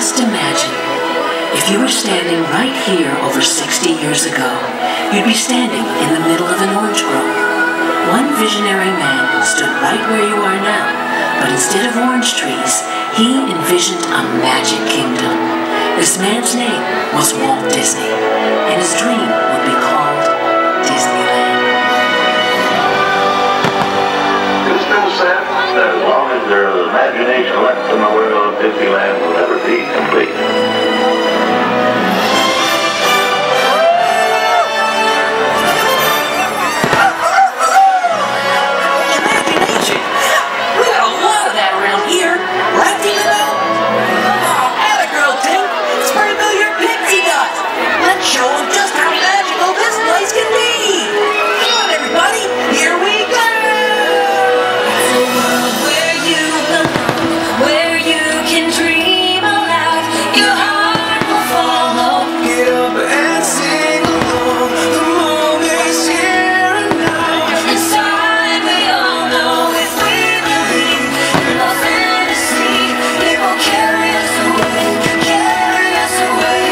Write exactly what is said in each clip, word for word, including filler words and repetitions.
Just imagine, if you were standing right here over sixty years ago, you'd be standing in the middle of an orange grove. One visionary man stood right where you are now, but instead of orange trees, he envisioned a magic kingdom. This man's name was Walt Disney, and his dream would be called Disneyland. It's still said that as long as there is imagination left in the world, Disneyland will never be complete. Show them just how magical this place can be! Come on, everybody, here we go! It's a world where you belong, where you can dream aloud. Your heart will follow. Get up and sing along. The moment's here and now. Inside we all know if we believe in the fantasy, it will carry us away, carry us away.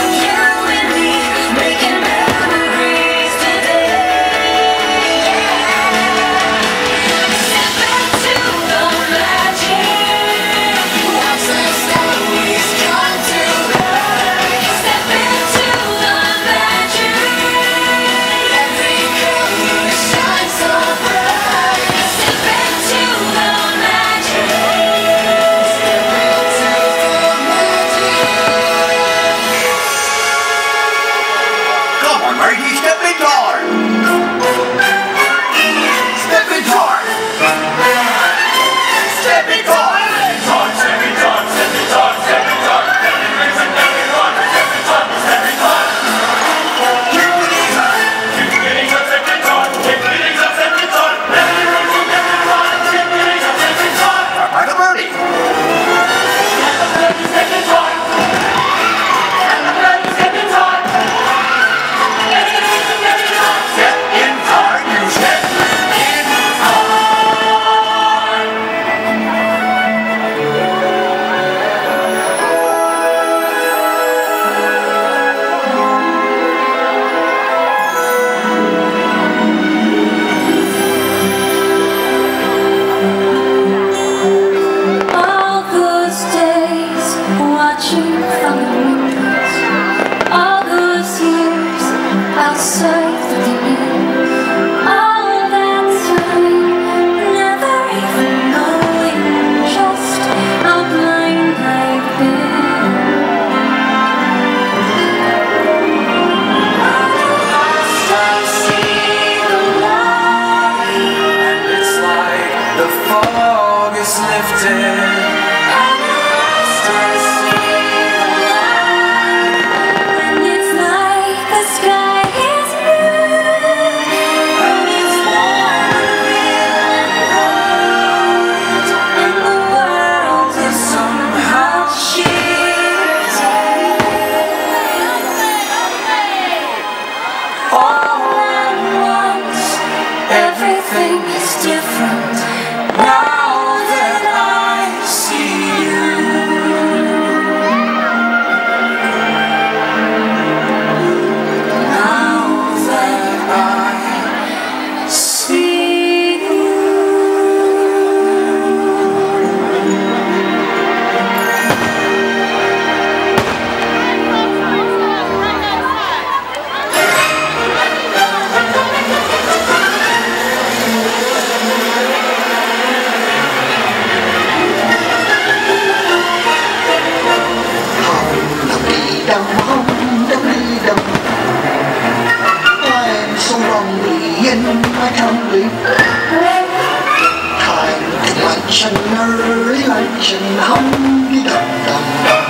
Early luncheon, hum, dum, dum, dum.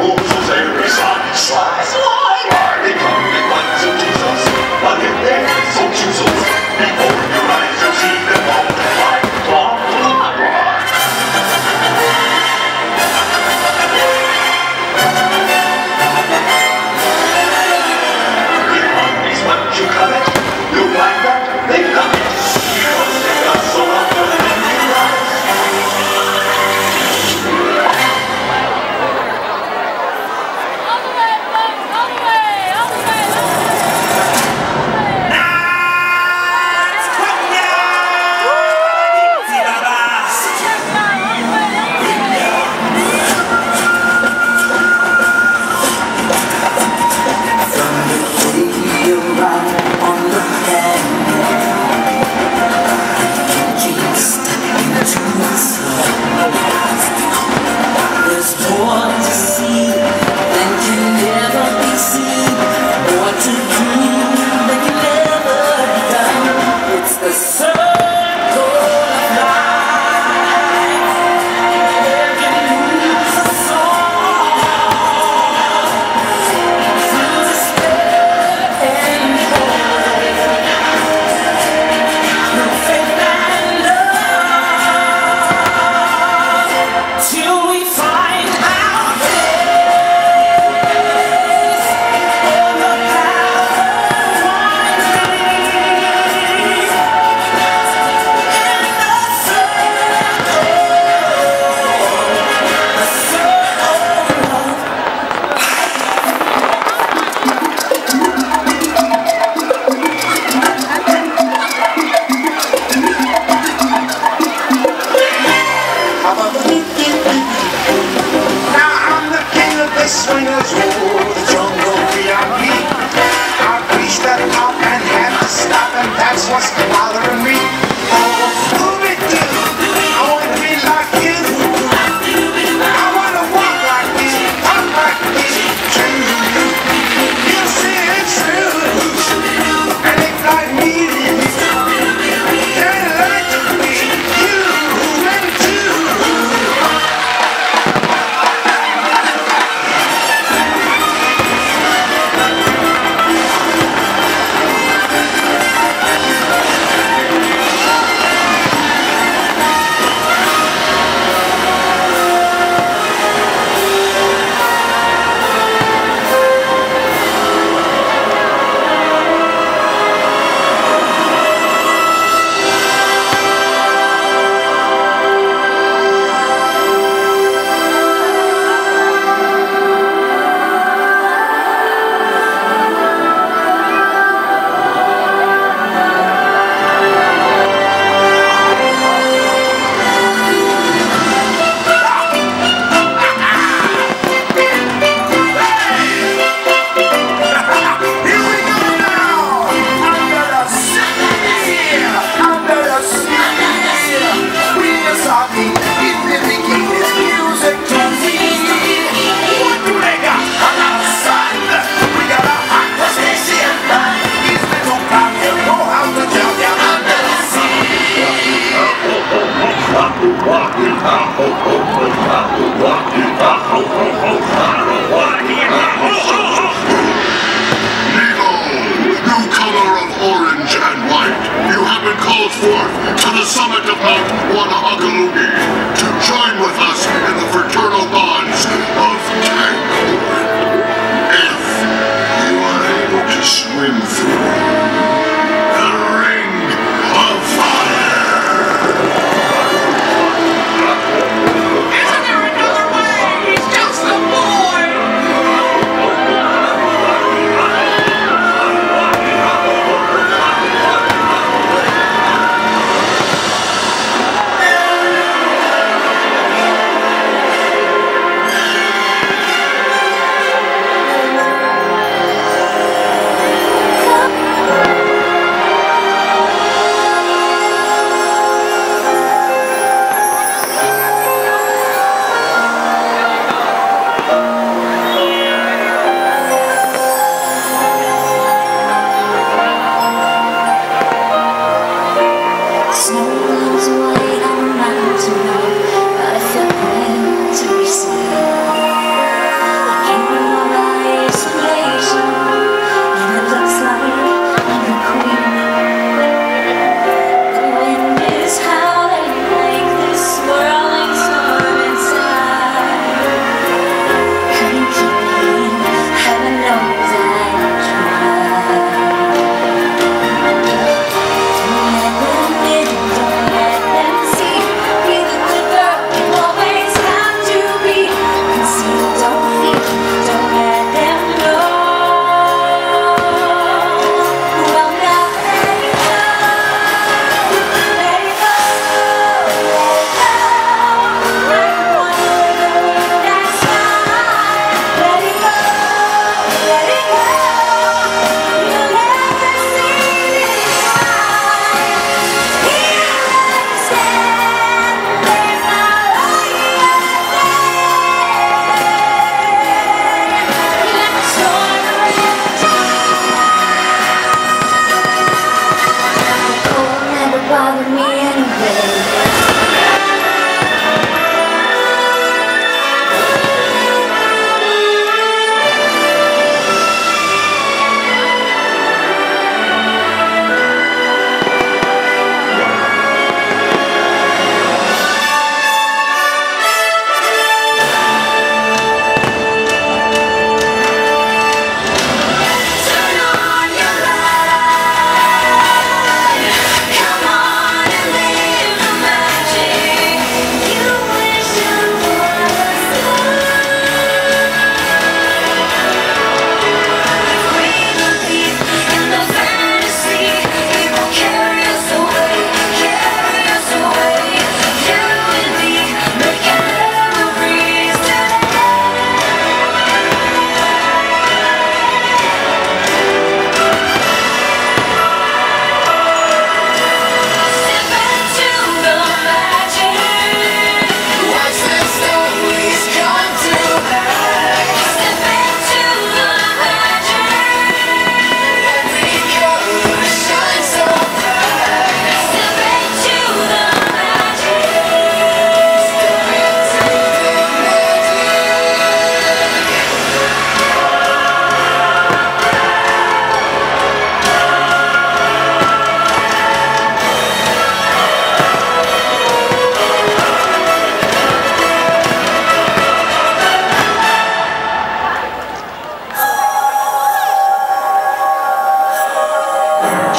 Slide, slide, slide, slide. They come in bunches of Jesus, but if they Now I'm the king of the swingers, oh, the jungle V I P. I've reached the top and had to stop, and that's what's bothering me. Oh, Scooby-Doo, I want to be like you. I want to walk like you, talk like you, true. You see it's true, and it's like me. They'd like to be you and two.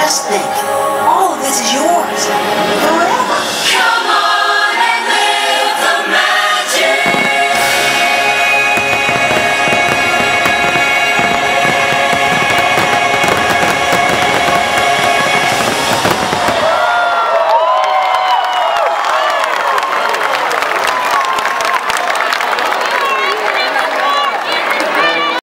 Just think, all of this is yours.